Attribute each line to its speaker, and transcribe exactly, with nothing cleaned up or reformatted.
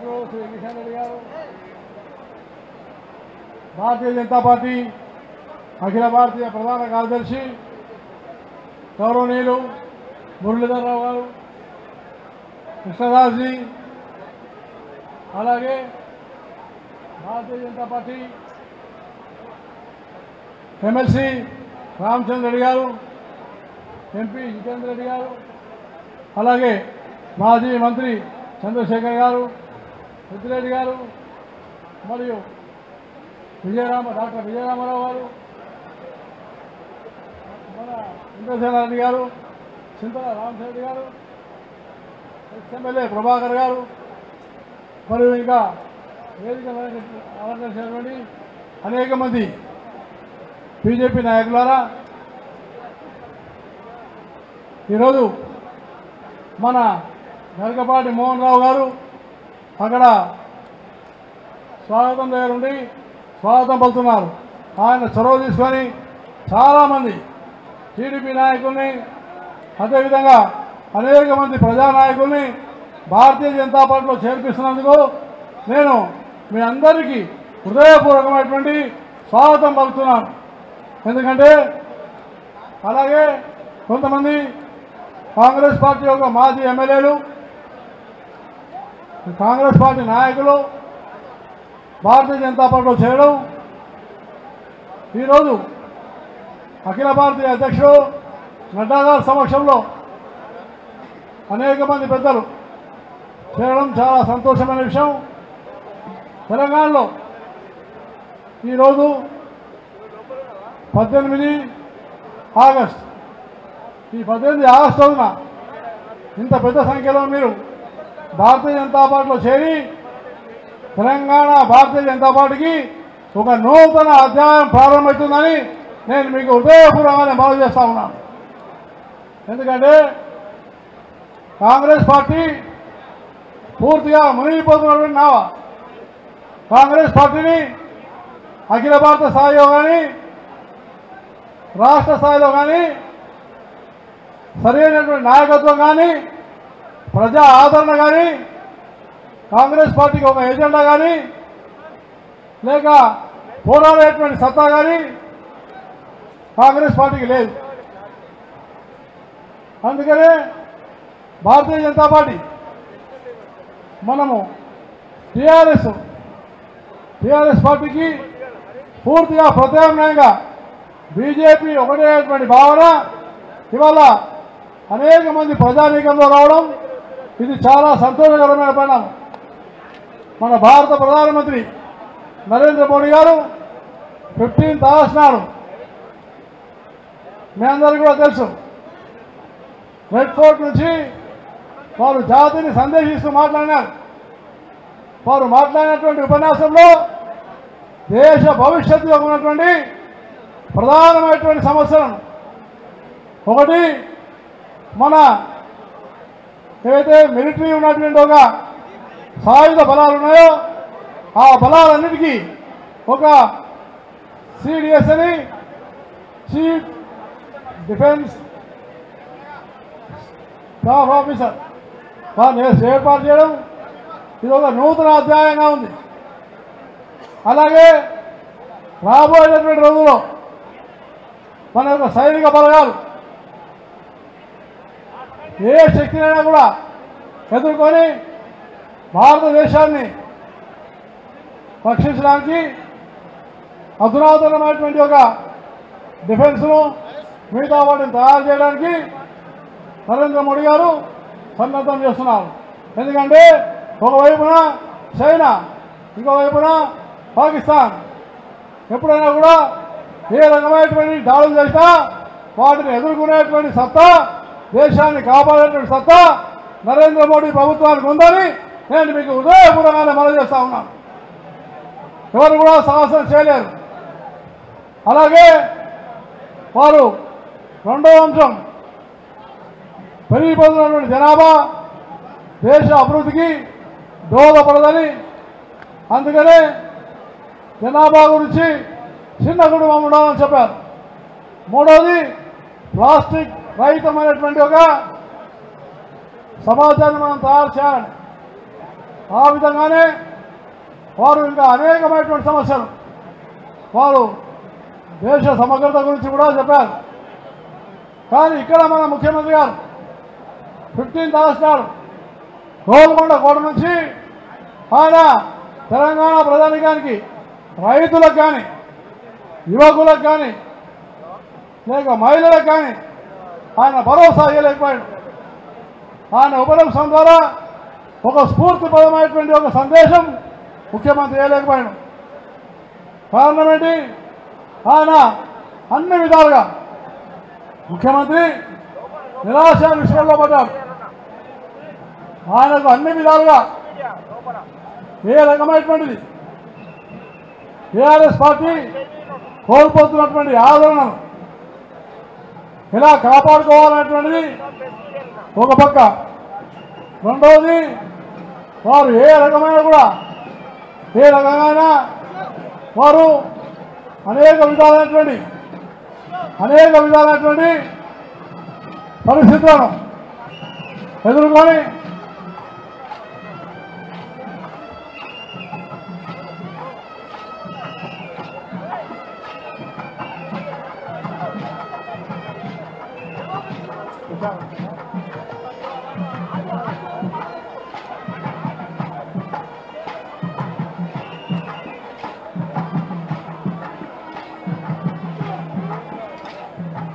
Speaker 1: నాయకుడు శ్రీ కిషన్ రెడ్డి గారు, భారతీయ జనతా పార్టీ అఖిల భారతీయ ప్రధాన కార్యదర్శి గౌరవనీయులు మురళీధరరావు గారు, కృష్ణదాస్జీ, అలాగే భారతీయ జనతా పార్టీ ఎమ్మెల్సీ రామచంద్ర రెడ్డి గారు, ఎంపీ జితేందర్ రెడ్డి గారు, అలాగే మాజీ మంత్రి చంద్రశేఖర్ గారు, పెద్దిరెడ్డి గారు, మరియు విజయరామ డాక్టర్ విజయరామారావు గారు, మన ఇంద్రసేన రెడ్డి గారు, చింతల రామచంద్ర గారు, ఎమ్మెల్యే ప్రభాకర్ గారు, మరియు ఇంకా వేదిక అలంకరించినటువంటి అనేక మంది బీజేపీ నాయకులారా, ఈరోజు మన గరికపాటి మోహన్ రావు గారు అక్కడ స్వాగతం దగ్గర ఉండి స్వాగతం పలుతున్నారు. ఆయన చొరవ తీసుకొని చాలామంది టీడీపీ నాయకుల్ని, అదేవిధంగా అనేక మంది ప్రజానాయకుల్ని భారతీయ జనతా పార్టీలో చేర్పిస్తున్నందుకు నేను మీ అందరికీ హృదయపూర్వకమైనటువంటి స్వాగతం పలుకుతున్నాను. ఎందుకంటే అలాగే కొంతమంది కాంగ్రెస్ పార్టీ యొక్క మాజీ ఎమ్మెల్యేలు, కాంగ్రెస్ పార్టీ నాయకులు భారతీయ జనతా పార్టీలో చేరడం, ఈరోజు అఖిల భారతీయ అధ్యక్షుడు నడ్డా గారి సమక్షంలో అనేక మంది పెద్దలు చేరడం చాలా సంతోషమైన విషయం. తెలంగాణలో ఈరోజు పద్దెనిమిది ఆగస్టు ఈ పద్దెనిమిది ఆగస్టు రోజున ఇంత పెద్ద సంఖ్యలో మీరు భారతీయ జనతా పార్టీలో చేరి తెలంగాణ భారతీయ జనతా పార్టీకి ఒక నూతన అధ్యాయం ప్రారంభమవుతుందని నేను మీకు హృదయపూర్వకంగా మనవి చేస్తా ఉన్నాను. ఎందుకంటే కాంగ్రెస్ పార్టీ పూర్తిగా మునిగిపోతున్నటువంటి నావ. కాంగ్రెస్ పార్టీని అఖిల భారత స్థాయిలో కానీ రాష్ట్ర స్థాయిలో కానీ సరైనటువంటి నాయకత్వం కానీ ప్రజా ఆదరణ కానీ కాంగ్రెస్ పార్టీకి ఒక ఎజెండా కానీ లేక పోరాడేటువంటి సత్తా కానీ కాంగ్రెస్ పార్టీకి లేదు. అందుకనే భారతీయ జనతా పార్టీ మనము టీఆర్ఎస్ టీఆర్ఎస్ పార్టీకి పూర్తిగా ప్రత్యామ్నాయంగా బీజేపీ ఒకటేటువంటి భావన ఇవాళ అనేక మంది ప్రజానీకంలో రావడం ఇది చాలా సంతోషకరమైన పరిణామం. మన భారత ప్రధానమంత్రి నరేంద్ర మోడీ గారు ఫిఫ్టీన్త్ ఆగస్టు నాడు మీ అందరికీ కూడా తెలుసు రెడ్ ఫోర్ట్ నుంచి వారు జాతిని సందేశిస్తూ మాట్లాడినారు. వారు మాట్లాడినటువంటి ఉపన్యాసంలో దేశ భవిష్యత్తులో ఉన్నటువంటి ప్రధానమైనటువంటి సమస్యలను, ఒకటి మన ఏవైతే మిలిటరీ ఉన్నటువంటి ఒక సాయుధ బలాలు ఉన్నాయో ఆ బలాలన్నిటికీ ఒక సిడిఎస్ అని చీఫ్ డిఫెన్స్ స్టాఫ్ ఆఫీసర్ వారిని ఏర్పాటు చేయడం ఇది ఒక నూతన అధ్యాయంగా ఉంది. అలాగే రాబోయేటువంటి రోజుల్లో మన యొక్క సైనిక బలగాలు ఏ శక్తినైనా కూడా ఎదుర్కొని భారతదేశాన్ని రక్షించడానికి అధునాతనమైనటువంటి ఒక డిఫెన్స్ను మిగతా వాటిని తయారు చేయడానికి నరేంద్ర మోడీ గారు సన్నద్ధం చేస్తున్నారు. ఎందుకంటే ఒకవైపున చైనా, ఇంకోవైపున పాకిస్తాన్ ఎప్పుడైనా కూడా ఏ రకమైనటువంటి దాడులు చేసినా వాటిని ఎదుర్కొనేటువంటి సత్తా, దేశాన్ని కాపాడేటువంటి సత్తా నరేంద్ర మోడీ ప్రభుత్వానికి ఉందని నేను మీకు హృదయపూర్వకంగా మనవి చేస్తా ఉన్నాను. ఎవరు కూడా సాహసం చేయలేరు. అలాగే వారు రెండవ అంశం పెరిగిపోతున్నటువంటి జనాభా దేశ అభివృద్ధికి దోహదపడదని, అందుకనే జనాభా గురించి చిన్న కుటుంబం ఉండాలని చెప్పారు. మూడవది ప్లాస్టిక్ రహితమైనటువంటి ఒక సమాజాన్ని మనం తయారు చేయాలి. ఆ విధంగానే వారు ఇంకా అనేకమైనటువంటి సమస్యలు వారు దేశ సమగ్రత గురించి కూడా చెప్పారు. కానీ ఇక్కడ మన ముఖ్యమంత్రి గారు ఫిఫ్టీన్త్ ఆగస్టు నాడు గోల్కొండ కోట నుంచి ఆయన తెలంగాణ ప్రజానికానికి రైతులకు కానీ యువకులకు కానీ లేక మహిళలకు కానీ ఆయన భరోసా ఇవ్వలేకపోయాడు. ఆయన ఉపన్యాసం ద్వారా ఒక స్ఫూర్తిపరమైనటువంటి ఒక సందేశం ముఖ్యమంత్రి ఇవ్వలేకపోయాడు. కారణం ఏంటి? ఆయన అన్ని విధాలుగా ముఖ్యమంత్రి నిరాశ విషయంలో పడ్డారు. ఆయనకు అన్ని విధాలుగా ఏ రకమైనటువంటిది టీఆర్ఎస్ పార్టీ కోల్పోతున్నటువంటి ఆదరణను ఎలా కాపాడుకోవాలనేటువంటిది ఒక పక్క, రెండవది వారు ఏ రకమైన కూడా ఏ రకమైన వారు అనేక విధాలైనటువంటి అనేక విధాలైనటువంటి పరిస్థితులను ఎదుర్కొని